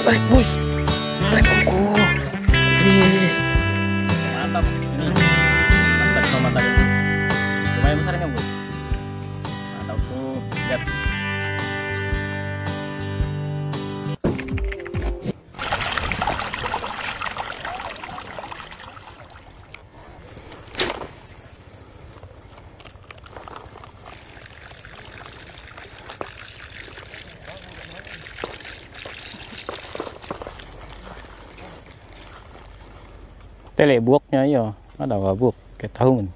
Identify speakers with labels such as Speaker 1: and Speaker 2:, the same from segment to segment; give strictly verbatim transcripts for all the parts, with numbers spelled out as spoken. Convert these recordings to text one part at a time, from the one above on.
Speaker 1: Strike bos, strike omku. Wih.
Speaker 2: Mantap. Ini mantap sama tadi. Lumayan besarnya bu. Mantap tuh. Lihat. Tele buoknya ya, ada apa buok kayak tahun.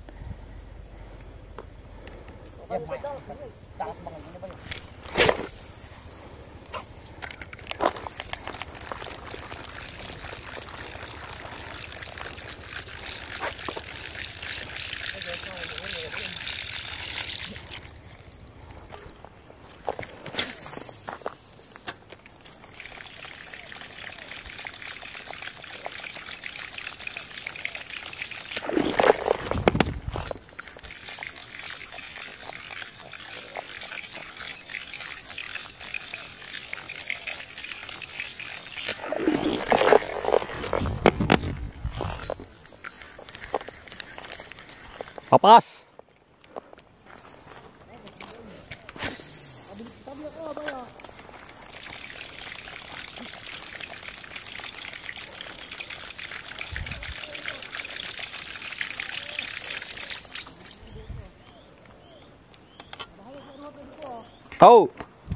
Speaker 2: Papas. Tahu.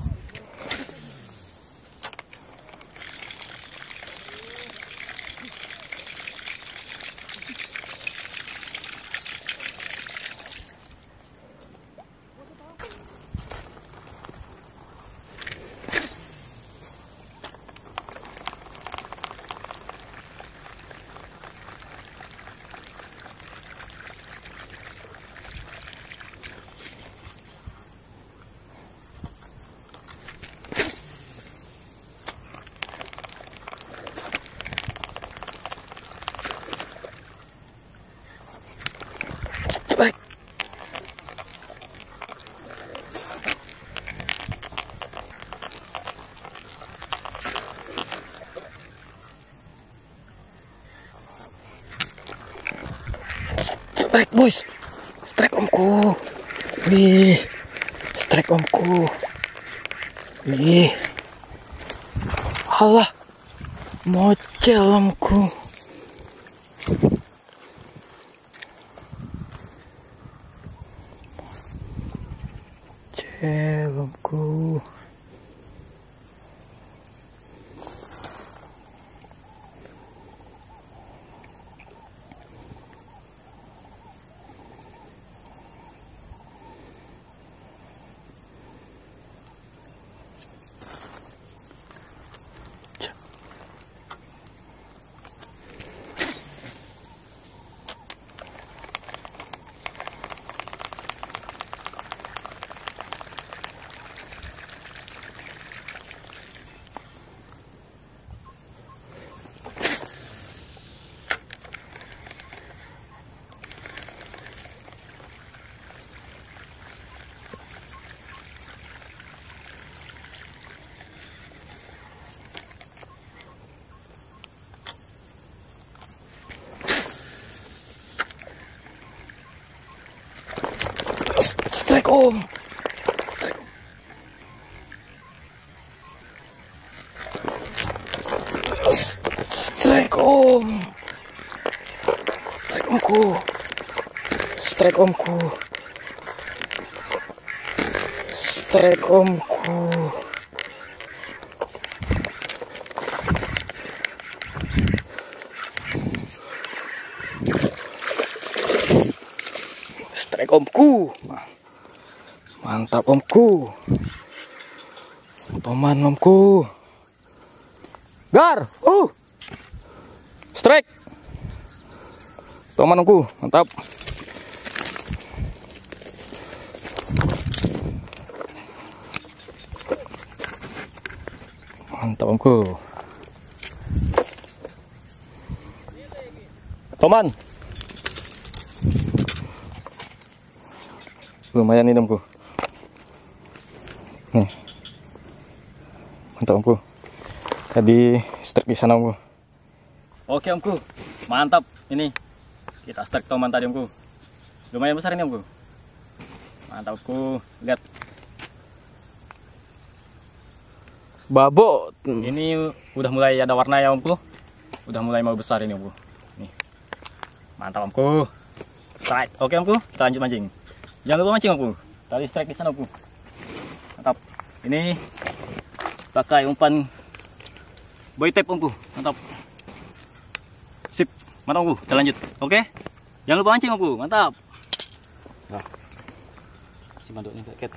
Speaker 2: Strike. Strike bos, strike omku. Wih, strike omku. Wih, halah, mocel omku. Celomku. Strike om. Strike om. Strike om. Strike omku. Strike omku. Strike omku. Strike omku. Mantap omku. Toman omku. Gar. Uh. Strike. Toman omku. Mantap. Mantap omku. Toman. Lumayan ini omku. Nih. Mantap omku. Tadi strike di sana Omku.
Speaker 1: Oke Omku, mantap. Ini kita strike toman tadi Omku. Lumayan besar ini Omku. Mantap Omku, lihat.
Speaker 2: Babok.
Speaker 1: Ini udah mulai ada warna ya Omku. Udah mulai mau besar ini Omku. Nih. Mantap Omku. Strike. Oke Omku, kita lanjut mancing. Jangan lupa mancing Omku. Tadi strike di sana Omku. Mantap. Ini pakai umpan boy tape Omku. Mantap. Sip. Mantap Omku, kita lanjut. Oke. Jangan lupa mancing Omku. Mantap. Nah. Si manduknya kaget.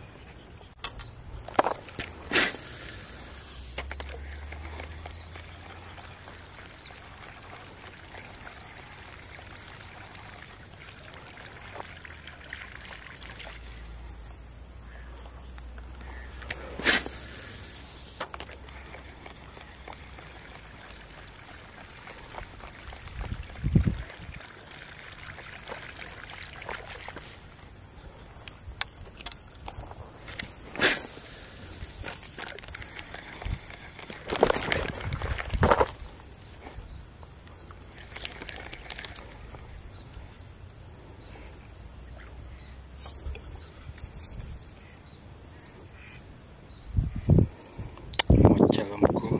Speaker 2: Jalanku.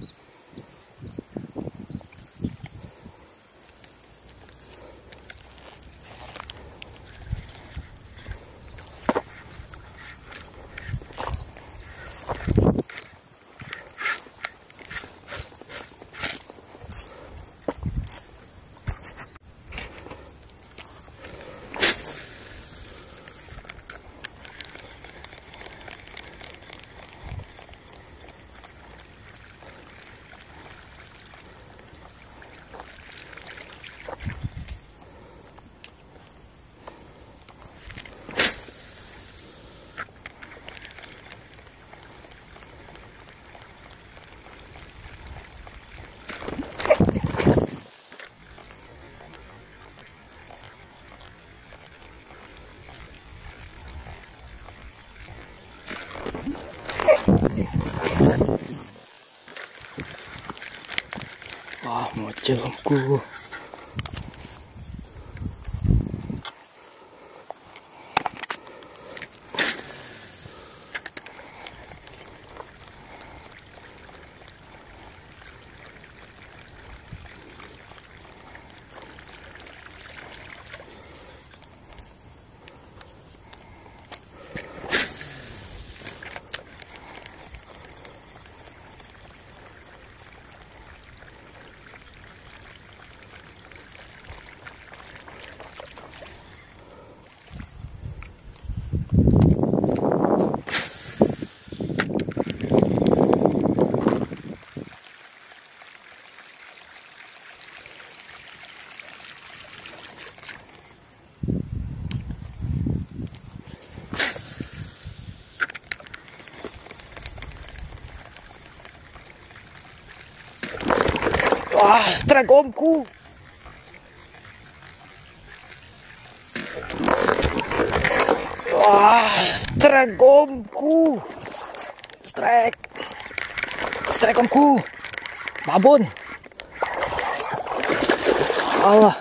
Speaker 2: Wah, mojelku. Wah, strike Omku. Wah, strike Omku. Strike. Strike Omku. Babon. Allah.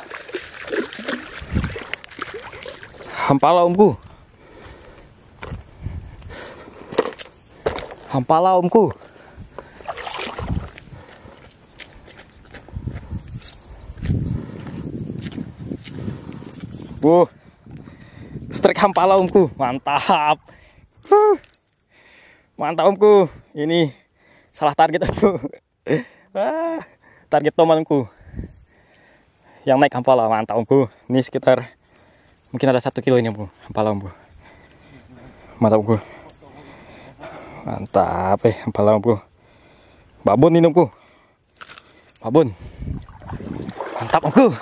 Speaker 2: Hampala Omku. Hampala Omku. Wuh, strike hampala Omku, mantap, uh, mantap Omku. Ini salah target Omku, ah, target toman Omku, yang naik hampala, mantap Omku. Ini sekitar mungkin ada satu kilo ini Omku, hampala Omku, mantap Omku, mantap eh hampala Omku. Babon ini Omku, babon, mantap Omku.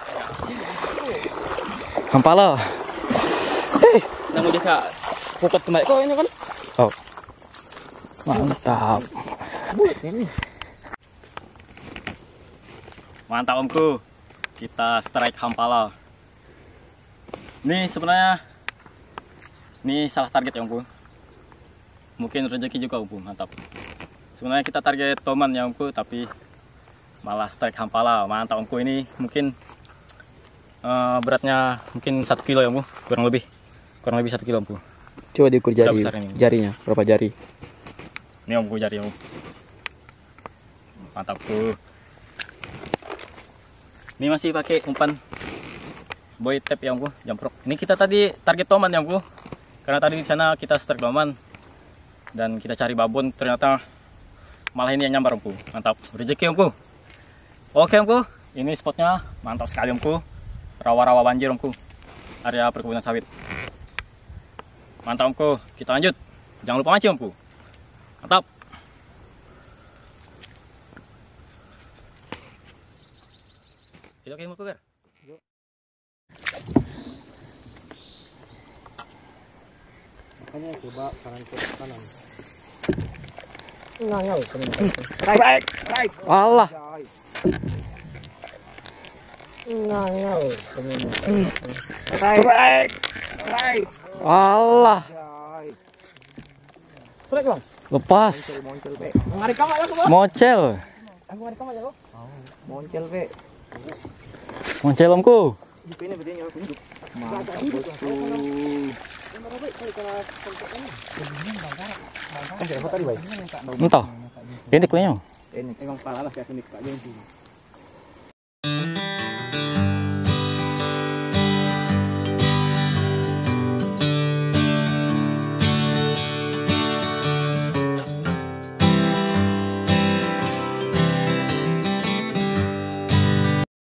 Speaker 2: Hampala.
Speaker 1: Eh, nang udah kak pukul kembali kok ini kan?
Speaker 2: Oh. Mantap.
Speaker 1: Mantap Omku. Kita strike hampala. Ini sebenarnya ini salah target ya Omku. Mungkin rezeki juga Omku, mantap. Sebenarnya kita target toman ya omku, tapi malah strike hampala. Mantap omku, ini mungkin uh, beratnya mungkin satu kilo ya omku, kurang lebih kurang lebih satu kilo omku.
Speaker 2: Coba diukur jari,
Speaker 1: besar ini.
Speaker 2: jarinya berapa jari?
Speaker 1: Ini omku jari omku. Mantap omku. Ini masih pakai umpan boy tap ya omku, jamprok. Ini kita tadi target toman ya omku, karena tadi di sana kita strike toman dan kita cari babon, ternyata malah ini yang nyambar omku. Mantap, rezeki omku. Oke omku, ini spotnya mantap sekali omku, rawa-rawa banjir omku, area perkebunan sawit. Mantap omku, kita lanjut, jangan lupa mancing omku. Mantap. Oke omku Ger.
Speaker 2: Makanya coba kanan ke kanan.
Speaker 3: Ngangau.
Speaker 2: Strike, strike. Alah.
Speaker 3: Ngangau.
Speaker 2: Strike, strike. Alah.
Speaker 3: Strike bang.
Speaker 2: Lepas.
Speaker 3: Ngarik kamu ya bang.
Speaker 2: Mocel.
Speaker 3: Aku ngarik kamu ya bang. Moncel be.
Speaker 2: Mocel omku.
Speaker 3: Ini bedanya aku hidup.
Speaker 2: Entah. Ini kuenya.
Speaker 3: Ini emang pala lah kayak ini Pak Jeng.